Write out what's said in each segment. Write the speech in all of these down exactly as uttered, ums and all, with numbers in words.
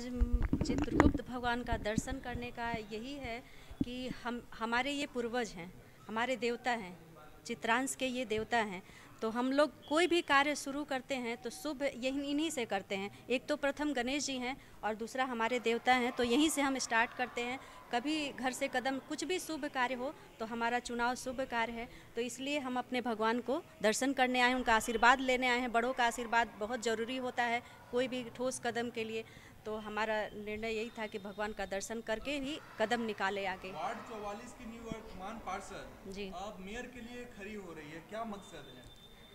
आज म, चित्रगुप्त भगवान का दर्शन करने का यही है कि हम हमारे ये पूर्वज हैं, हमारे देवता हैं, चित्रांश के ये देवता हैं। तो हम लोग कोई भी कार्य शुरू करते हैं तो शुभ यही इन्हीं से करते हैं। एक तो प्रथम गणेश जी हैं और दूसरा हमारे देवता हैं, तो यहीं से हम स्टार्ट करते हैं। कभी घर से कदम कुछ भी शुभ कार्य हो तो हमारा चुनाव शुभ कार्य है, तो इसलिए हम अपने भगवान को दर्शन करने आए हैं, उनका आशीर्वाद लेने आए हैं। बड़ों का आशीर्वाद बहुत ज़रूरी होता है कोई भी ठोस कदम के लिए, तो हमारा निर्णय यही था कि भगवान का दर्शन करके ही कदम निकाले आगे। वार्ड चौवालीस की निवर्तमान पार्षद जी, अब मेयर के लिए खड़ी हो रही है, क्या मकसद है?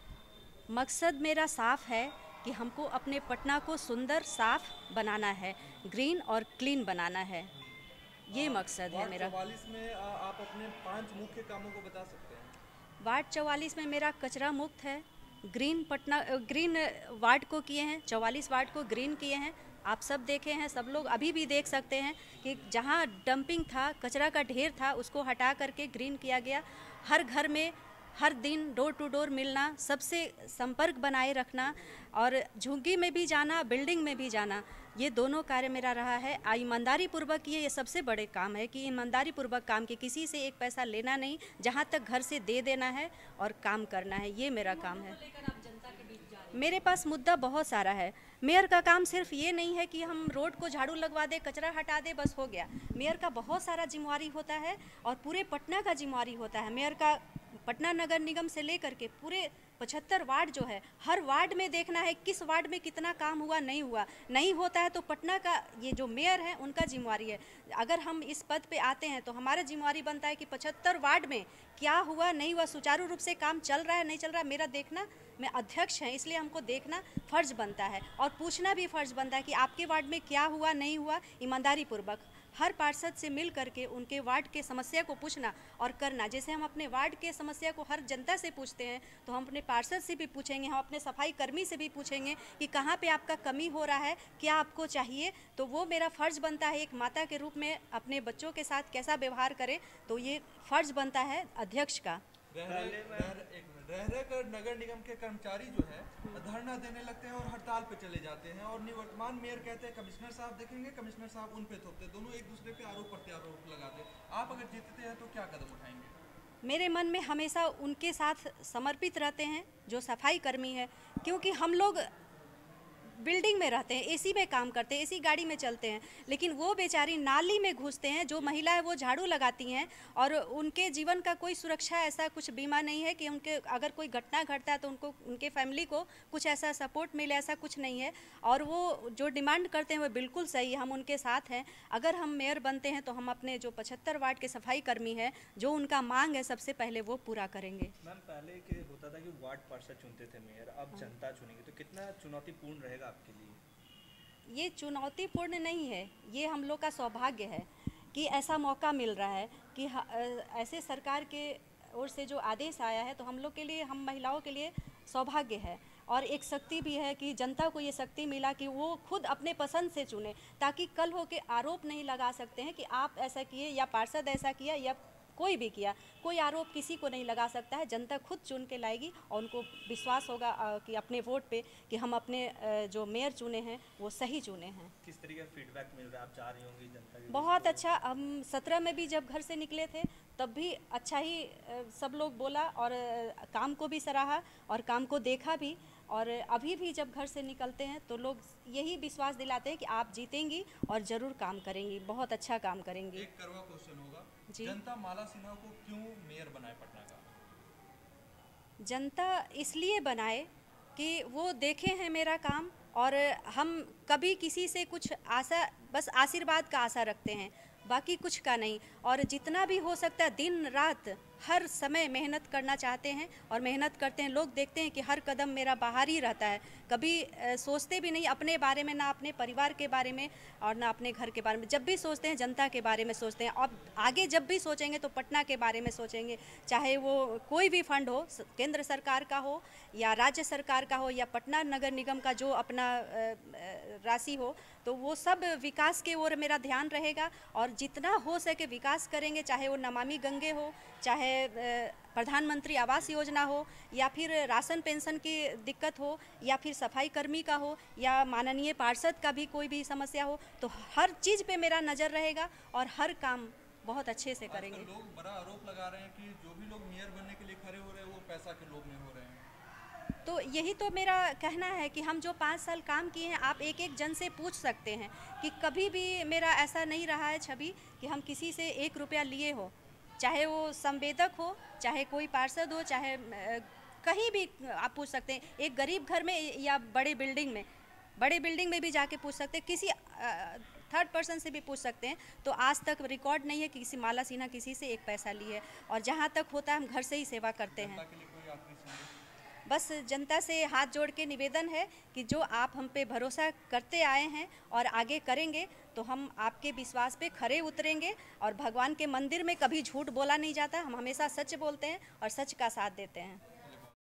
मकसद मेरा साफ है कि हमको अपने पटना को सुंदर साफ बनाना है, ग्रीन और क्लीन बनाना है, ये मकसद है वार्ड मेरा। चौवालीस में आ, आप अपने पांच मुख्य कामों को बता सकते हैं? वार्ड चौवालीस में मेरा कचरा मुक्त है, ग्रीन पटना अ, ग्रीन वार्ड को किए हैं, चौवालीस वार्ड को ग्रीन किए हैं। आप सब देखे हैं, सब लोग अभी भी देख सकते हैं कि जहाँ डंपिंग था, कचरा का ढेर था, उसको हटा करके ग्रीन किया गया। हर घर में हर दिन डोर टू डोर मिलना, सबसे संपर्क बनाए रखना और झुग्गी में भी जाना, बिल्डिंग में भी जाना, ये दोनों कार्य मेरा रहा है। आ ईमानदारी पूर्वक ये ये सबसे बड़े काम है कि ईमानदारी पूर्वक काम के किसी से एक पैसा लेना नहीं, जहाँ तक घर से दे देना है और काम करना है, ये मेरा काम है। मेरे पास मुद्दा बहुत सारा है। मेयर का काम सिर्फ ये नहीं है कि हम रोड को झाड़ू लगवा दे, कचरा हटा दे, बस हो गया। मेयर का बहुत सारा जिम्मेवारी होता है और पूरे पटना का जिम्मेवारी होता है। मेयर का पटना नगर निगम से लेकर के पूरे पचहत्तर वार्ड जो है, हर वार्ड में देखना है किस वार्ड में कितना काम हुआ, नहीं हुआ। नहीं होता है तो पटना का ये जो मेयर है उनका जिम्मेवारी है। अगर हम इस पद पे आते हैं तो हमारा जिम्मेवारी बनता है कि पचहत्तर वार्ड में क्या हुआ, नहीं हुआ, सुचारू रूप से काम चल रहा है, नहीं चल रहा है, मेरा देखना। मैं अध्यक्ष हैं इसलिए हमको देखना फ़र्ज बनता है और पूछना भी फ़र्ज बनता है कि आपके वार्ड में क्या हुआ, नहीं हुआ। ईमानदारी पूर्वक हर पार्षद से मिल करके उनके वार्ड के समस्या को पूछना और करना। जैसे हम अपने वार्ड के समस्या को हर जनता से पूछते हैं तो हम अपने पार्षद से भी पूछेंगे, हम अपने सफाई कर्मी से भी पूछेंगे कि कहाँ पे आपका कमी हो रहा है, क्या आपको चाहिए। तो वो मेरा फ़र्ज़ बनता है एक माता के रूप में अपने बच्चों के साथ कैसा व्यवहार करें, तो ये फ़र्ज़ बनता है अध्यक्ष का। रह रह रह- एक मिनट, रह रह कर नगर निगम के कर्मचारी जो है धरना देने लगते हैं और हड़ताल पे चले जाते हैं और निवर्तमान मेयर कहते हैं कमिश्नर साहब देखेंगे, कमिश्नर साहब उन पे थोपते, दोनों एक दूसरे पे आरोप प्रत्यारोप लगाते हैं। आप अगर जीतते हैं तो क्या कदम उठाएंगे? मेरे मन में हमेशा उनके साथ समर्पित रहते हैं जो सफाई कर्मी है, क्योंकि हम लोग बिल्डिंग में रहते हैं, एसी में काम करते हैं, एसी गाड़ी में चलते हैं, लेकिन वो बेचारी नाली में घुसते हैं। जो महिला है वो झाड़ू लगाती हैं और उनके जीवन का कोई सुरक्षा, ऐसा कुछ बीमा नहीं है कि उनके अगर कोई घटना घटता है तो उनको, उनके फैमिली को कुछ ऐसा सपोर्ट मिले, ऐसा कुछ नहीं है। और वो जो डिमांड करते हैं वो बिल्कुल सही है, हम उनके साथ हैं। अगर हम मेयर बनते हैं तो हम अपने जो पचहत्तर वार्ड के सफाई कर्मी हैं, जो उनका मांग है सबसे पहले वो पूरा करेंगे। मैम, पहले के होता था कि वार्ड पार्षद चुनते थे मेयर, अब जनता चुनेगी, तो कितना चुनौतीपूर्ण रहेगा आपके लिए? ये चुनौतीपूर्ण नहीं है, ये हम लोग का सौभाग्य है कि ऐसा मौका मिल रहा है कि ह- अ, ऐसे सरकार के ओर से जो आदेश आया है, तो हम लोग के लिए, हम महिलाओं के लिए सौभाग्य है और एक शक्ति भी है कि जनता को ये शक्ति मिला कि वो खुद अपने पसंद से चुने, ताकि कल हो के आरोप नहीं लगा सकते हैं कि आप ऐसा किए या पार्षद ऐसा किया या कोई भी किया। कोई आरोप किसी को नहीं लगा सकता है, जनता खुद चुन के लाएगी और उनको विश्वास होगा अ, कि अपने वोट पे कि हम अपने अ, जो मेयर चुने हैं वो सही चुने हैं। किस तरीके का फीडबैक मिल रहा है? आप जा रही होंगी जनता के बीच, बहुत तो अच्छा। हम सत्रह में भी जब घर से निकले थे तब भी अच्छा ही अ, सब लोग बोला और अ, काम को भी सराहा और काम को देखा भी। और अभी भी जब घर से निकलते हैं तो लोग यही विश्वास दिलाते हैं कि आप जीतेंगी और ज़रूर काम करेंगी, बहुत अच्छा काम करेंगी। एक करवा क्वेश्चन होगा, जी। जनता माला सिन्हा को क्यों मेयर बनाए पटना का? जनता इसलिए बनाए कि वो देखे हैं मेरा काम और हम कभी किसी से कुछ आशा, बस आशीर्वाद का आशा रखते हैं, बाकी कुछ का नहीं। और जितना भी हो सकता है दिन रात हर समय मेहनत करना चाहते हैं और मेहनत करते हैं। लोग देखते हैं कि हर कदम मेरा बाहर ही रहता है, कभी अ, सोचते भी नहीं अपने बारे में, ना अपने परिवार के बारे में और ना अपने घर के बारे में। जब भी सोचते हैं जनता के बारे में सोचते हैं और आगे जब भी सोचेंगे तो पटना के बारे में सोचेंगे, चाहे वो कोई भी फंड हो, स- केंद्र सरकार का हो या राज्य सरकार का हो या पटना नगर निगम का जो अपना अ, अ, राशि हो, तो वो सब विकास के ओर मेरा ध्यान रहेगा और जितना हो सके विकास करेंगे। चाहे वो नमामि गंगे हो, चाहे प्रधानमंत्री आवास योजना हो, या फिर राशन पेंशन की दिक्कत हो, या फिर सफाई कर्मी का हो, या माननीय पार्षद का भी कोई भी समस्या हो, तो हर चीज़ पे मेरा नज़र रहेगा और हर काम बहुत अच्छे से करेंगे। लोग बड़ा आरोप लगा रहे हैं कि जो भी लोग मेयर बनने के लिए खड़े हो रहे हैं वो पैसा के लोभ में हो रहे हैं। तो यही तो मेरा कहना है कि हम जो पाँच साल काम किए हैं, आप एक एक जन से पूछ सकते हैं कि कभी भी मेरा ऐसा नहीं रहा है छवि कि हम किसी से एक रुपया लिए हो, चाहे वो संवेदक हो, चाहे कोई पार्षद हो, चाहे कहीं भी आप पूछ सकते हैं। एक गरीब घर में या बड़े बिल्डिंग में बड़े बिल्डिंग में भी जाके पूछ सकते हैं, किसी थर्ड पर्सन से भी पूछ सकते हैं। तो आज तक रिकॉर्ड नहीं है कि किसी माला सिन्हा किसी से एक पैसा ली है, और जहाँ तक होता है हम घर से ही सेवा करते हैं। बस जनता से हाथ जोड़ के निवेदन है कि जो आप हम पे भरोसा करते आए हैं और आगे करेंगे, तो हम आपके विश्वास पे खरे उतरेंगे। और भगवान के मंदिर में कभी झूठ बोला नहीं जाता, हम हमेशा सच बोलते हैं और सच का साथ देते हैं।